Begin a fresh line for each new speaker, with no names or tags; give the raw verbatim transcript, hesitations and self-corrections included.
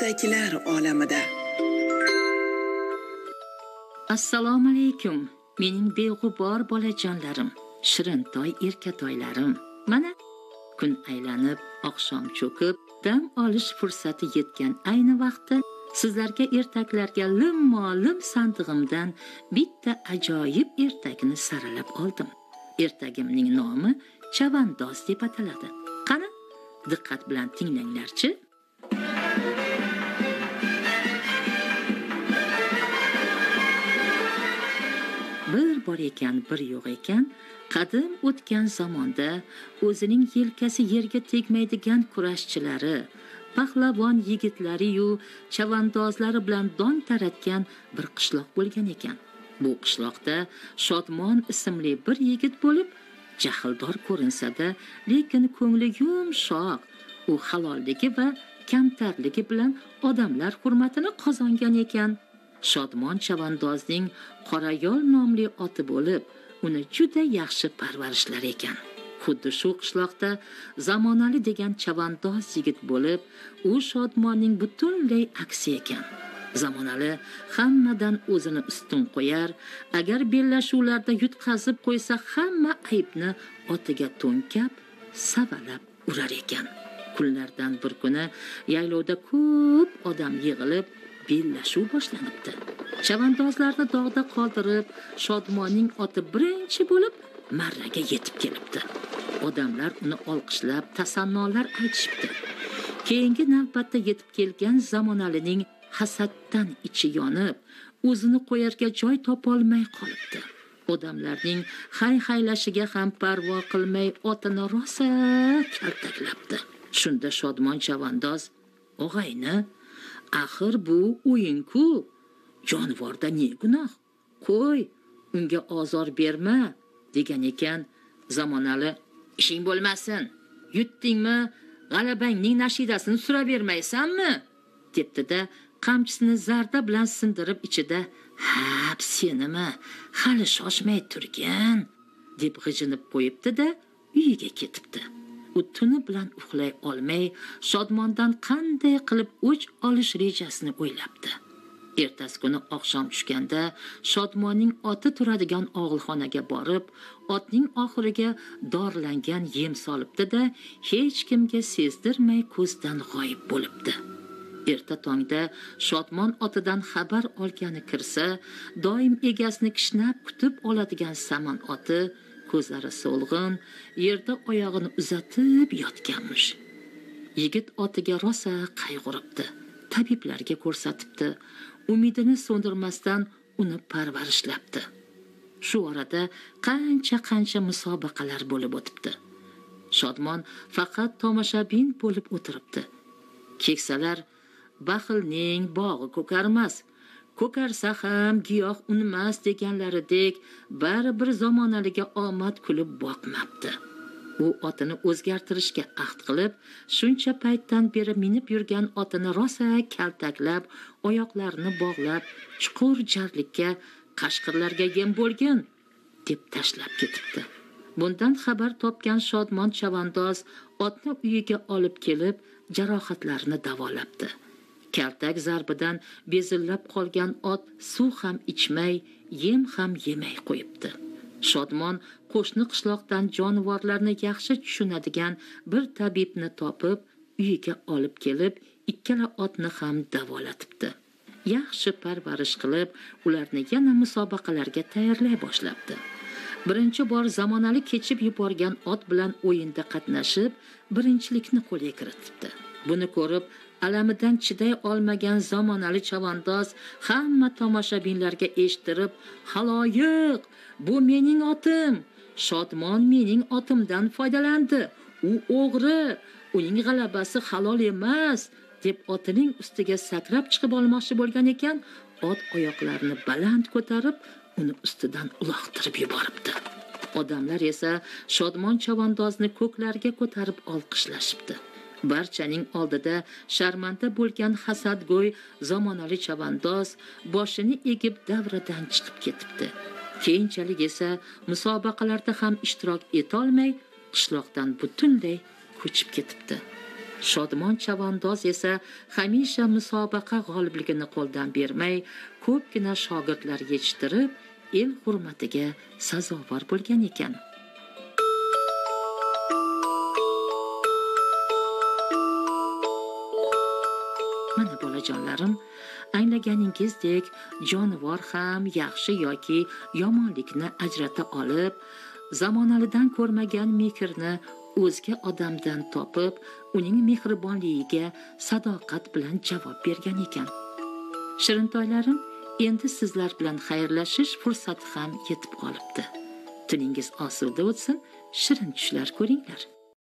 ertaklar olamida.
Assalomu alaykum. Mening beg'ubor bolajonlarim, shirintoy erkatoylarim. Mana kun aylanib, oqshom cho'kib, dam olish fursati yetgan ayni vaqtda sizlarga ertaklarga lim-molim sandig'imdan bitta ajoyib ertakni saralab oldim. Ertagimning nomi chavandoz deb ataladi. Qani, diqqat bilan tinglanglarchi. Bir bor ekan, bir yo'q ekan, qadim o'tgan zamonda o'zining yelkasi yerga tegmaydigan kurashchilari, pahlavon yigitlari-yu chavandozlari bilan dong taratgan bir qishloq bo'lgan ekan. Bu qishloqda Shodmon ismli bir yigit bo'lib, jahldor ko'rinsa-da, lekin ko'ngli yumshoq. U halolligi va kamtarligi bilan odamlar hurmatini qozongan ekan. Shodmon chavandozning Qorayol nomli oti bo'lib, uni juda yaxshi parvarishlar ekan. Xuddi shu qishloqda Zamonali degan chavandoz yigit bo'lib, u Shodmonning butunlay aksi ekan. Zamonali hammadan o'zini ustun qo'yar, agar bellashuvlarda yutqazib qo'ysa hamma aybni otiga to'nkab, savalab urar ekan. Kunlardan bir kuni yaylovda ko'p odam yig'ilib bellashuv boshlanibdi. Chavandozlarni dog'da qoldirib, Shodmonning oti birinchi bo'lib marraga yetib kelibdi. Odamlar uni olqishlab, tasannolar aytishibdi. Keyingi navbatda yetib kelgan Zamonalining hasaddan ichi yonib, o'zini qo'yarga joy topolmay qolibdi. Odamlarning hay-haylashiga ham parvo qilmay otini rosa kaltaklabdi. Shunda Shodmon chavandoz: "O'g'ayni, axir bu o'yin-ku. Jonivorda ne gunoh? Qo'y, unga ozor berma" degan ekan. Zamonali: "Ishing bo'lmasin. Yutdingmi, g'alabangning nashidasini suravermaysanmi?" debdi-da, qamchisini zarda bilan sindirib ichida: "Ha, senimi? Hali shoshmay turgan" deb g'ijinib qo'yibdi-da, uyiga ketibdi. U tuni bilan uxlay olmay, Shodmondan qanday qilib o'ch olish rejasini o'ylabdi. Ertasi kuni oqshom tushganda Shodmonning oti turadigan og'ilxonaga borib, otning oxiriga dorlangan yem solibdi-da, hech kimga sezdirmay ko'zdan g'oyib bo'libdi. Erta tongda Shodmon otidan xabar olgani kirsa, doim egasini kishnab kutib oladigan Saman oti ko'zlari so'lg'in, yerda oyog'ini uzatib yotganmish. Yigit otiga rosa qayg'uribdi. Tabiblarga ko'rsatibdi. Umidini so'ndirmasdan uni parvarishlabdi. Shu orada qancha-qancha musobaqalar bo'lib o'tibdi. Shodmon faqat tomoshabin bo'lib o'tiribdi. Keksalar: "Baxilning bog'i ko'karmas, ko'karsa ham giyoh unmas" deganlaridek, baribir Zamonaliga omad kulib boqmabdi. U otini o'zgartirishga ahd qilib, shuncha paytdan beri minib yurgan otini rosa kaltaklab, oyoqlarini bog'lab, chuqur jarlikka, qashqirlarga yem bo'lgin deb tashlab ketibdi. Bundan xabar topgan Shodmon chavandoz otni uyiga olib kelib, jarohatlarini davolabdi. Kaltak zarbidan bezillab qolgan ot suv ham ichmay, yem ham yemay qo'yibdi. Shodmon qo'shni qishloqdan jonivorlarni yaxshi tushunadigan bir tabibni topib, uyiga olib kelib, ikkala otni ham davolatibdi. Yaxshi parvarish qilib, ularni yana musobaqalarga tayyorlay boshlabdi. Birinchi bor Zamonali kechib yuborgan ot bilan o'yinda qatnashib, birinchilikni qo'lga kiritibdi. Buni ko'rib, alamidan chiday olmagan Zamonali chavandoz hamma tomoshabinlarga eshittirib: "Haloyiq, bu mening otim. Shodmon mening otimdan foydalandi. U o'g'ri, uning g'alabasi halol emas" deb otining ustiga sakrab chiqib olmoqchi bo'lgan ekan, ot oyoqlarini baland ko'tarib, uni ustidan uloqtirib yuboribdi. Odamlar esa Shodmon chavandozni ko'klarga ko'tarib olqishlashibdi. Barchaning oldida sharmanda bo'lgan hasadgo'y Zamonali chavandoz boshini egib davradan chiqib ketibdi. Keyinchalik esa musobaqalarda ham ishtirok etolmay, qishloqdan butunlay ko'chib ketibdi. Shodmon chavandoz esa hamisha musobaqa g'olibligini qo'ldan bermay, ko'pgina shogirdlar yetishtirib, el hurmatiga sazovor bo'lgan ekan. Mana bolajonlarim, anglaganingizdek, jonivor ham yaxshi yoki yomonlikni ajrata olib, zamonalidan ko'rmagan mehrni o'zga odamdan topib, uning mehribonligiga sadoqat bilan javob bergan ekan. Shirintoylarim, endi sizlar bilan xayrlashish fursati ham yetib qolibdi. Tuningiz osuda o'tsin, shirin tushlar ko'ringlar.